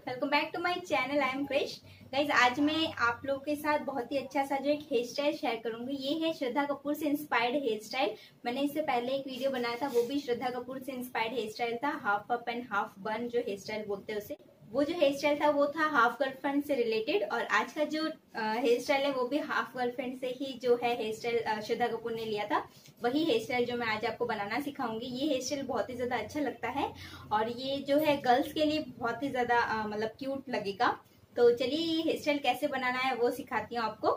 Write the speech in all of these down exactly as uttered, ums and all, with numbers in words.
Welcome back to my channel. I am Krish. Guys, आज मैं आप लोगों के साथ बहुत ही अच्छा सा जो एक हेयर स्टाइल शेयर करूंगी। ये है श्रद्धा कपूर से इंस्पायर्ड हेयर स्टाइल। मैंने इससे पहले एक वीडियो बनाया था, वो भी श्रद्धा कपूर से इंस्पायर्ड हेयर स्टाइल था। Half up and half bun जो हेयर स्टाइल बोलते हैं उसे, वो जो हेयर स्टाइल था वो था हाफ गर्लफ्रेंड से रिलेटेड। और आज का जो हेयर स्टाइल है वो भी हाफ गर्लफ्रेंड से ही जो है हेयर स्टाइल श्रद्धा कपूर ने लिया था, वही हेयर स्टाइल जो मैं आज आपको बनाना सिखाऊंगी। ये हेयर स्टाइल बहुत ही ज्यादा अच्छा लगता है और ये जो है गर्ल्स के लिए बहुत ही ज्यादा मतलब क्यूट लगेगा। तो चलिए ये हेयर स्टाइल कैसे बनाना है वो सिखाती हूँ आपको।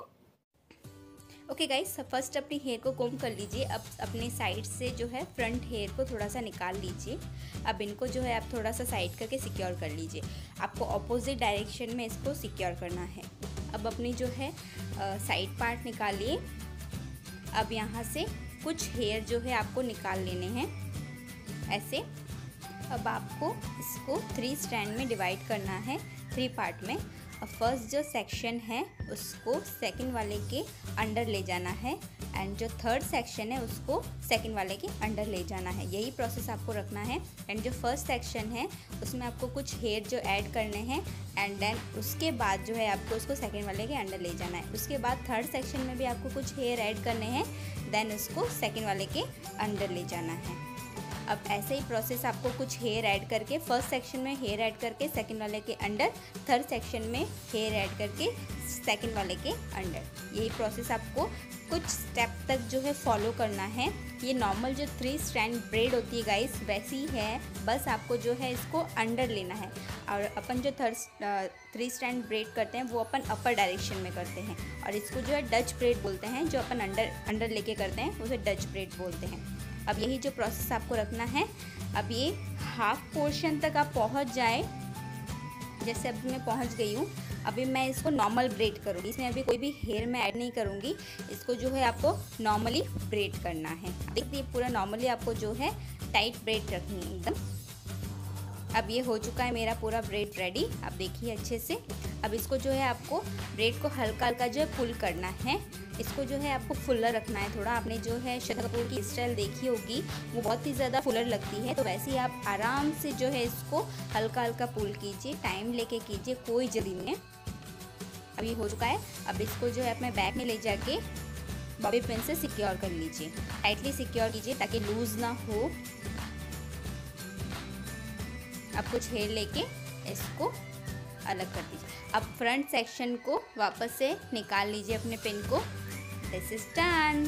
ओके गाइस, फर्स्ट अपनी हेयर को कोम कर लीजिए। अब अपने साइड से जो है फ्रंट हेयर को थोड़ा सा निकाल लीजिए। अब इनको जो है आप थोड़ा सा साइड करके सिक्योर कर लीजिए। आपको ऑपोजिट डायरेक्शन में इसको सिक्योर करना है। अब अपनी जो है साइड पार्ट निकालिए। अब यहाँ से कुछ हेयर जो है आपको निकाल लेने हैं ऐसे। अब आपको इसको थ्री स्ट्रैंड में डिवाइड करना है, थ्री पार्ट में। अब फर्स्ट जो सेक्शन है उसको सेकंड वाले के अंडर ले जाना है एंड जो थर्ड सेक्शन है उसको सेकंड वाले के अंडर ले जाना है। यही प्रोसेस आपको रखना है। एंड जो फर्स्ट सेक्शन है उसमें आपको कुछ हेयर जो ऐड करने हैं एंड देन उसके बाद जो है आपको उसको सेकंड वाले के अंडर ले जाना है। उसके बाद थर्ड सेक्शन में भी आपको कुछ हेयर ऐड करने हैं, देन उसको सेकंड वाले के अंडर ले जाना है। अब ऐसे ही प्रोसेस आपको कुछ हेयर ऐड करके फर्स्ट सेक्शन में हेयर ऐड करके सेकंड वाले के अंडर, थर्ड सेक्शन में हेयर ऐड करके सेकंड वाले के अंडर, यही प्रोसेस आपको कुछ स्टेप तक जो है फॉलो करना है। ये नॉर्मल जो थ्री स्ट्रैंड ब्रेड होती है गाइस वैसी है, बस आपको जो है इसको अंडर लेना है। और अपन जो थर्ड थ्री स्ट्रैंड ब्रेड करते हैं वो अपन अपर डायरेक्शन में करते हैं और इसको जो है डच ब्रेड बोलते हैं। जो अपन अंडर अंडर लेके करते हैं उसे डच ब्रेड बोलते हैं। अब यही जो प्रोसेस आपको रखना है। अब ये हाफ पोर्शन तक आप पहुंच जाए, जैसे अभी मैं पहुंच गई हूँ। अभी मैं इसको नॉर्मल ब्रेड करूँगी, इसमें अभी कोई भी हेयर मैं ऐड नहीं करूँगी। इसको जो है आपको नॉर्मली ब्रेड करना है। देखिए पूरा नॉर्मली आपको जो है टाइट ब्रेड रखनी है एकदम। अब ये हो चुका है मेरा पूरा ब्रेड रेडी। अब देखिए अच्छे से। अब इसको जो है आपको ब्रेड को हल्का हल्का जो है पुल करना है। इसको जो है आपको फुलर रखना है थोड़ा। आपने जो है श्रद्धा कपूर की स्टाइल देखी होगी, वो बहुत ही ज़्यादा फुलर लगती है, तो वैसे ही आप आराम से जो है इसको हल्का हल्का पुल कीजिए, टाइम लेके कीजिए, कोई जल्दी नहीं है। अब ये हो चुका है। अब इसको जो है अपने बैग में ले जाके बॉबी पिन से सिक्योर कर लीजिए, टाइटली सिक्योर कीजिए ताकि लूज ना हो। अब कुछ हेयर लेके इसको अलग कर दीजिए। अब फ्रंट सेक्शन को वापस से निकाल लीजिए अपने पिन को। This is done.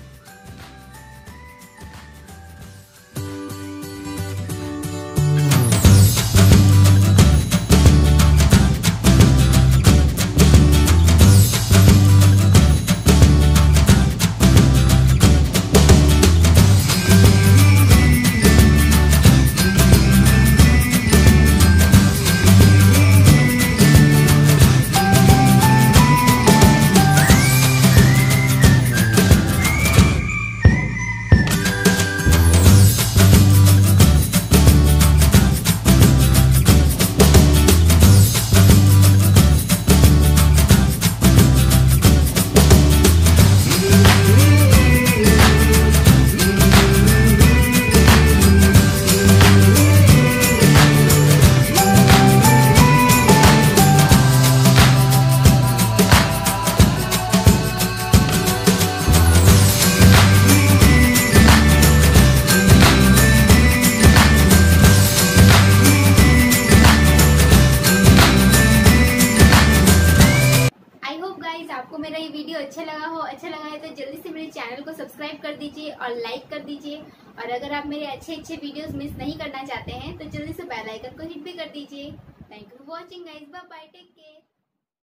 आपको मेरा ये वीडियो अच्छा लगा हो, अच्छा लगा है तो जल्दी से मेरे चैनल को सब्सक्राइब कर दीजिए और लाइक कर दीजिए। और अगर आप मेरे अच्छे अच्छे वीडियोस मिस नहीं करना चाहते हैं तो जल्दी से बेल आइकन को हिट भी कर दीजिए। Thank you for watching guys, bye bye, take care.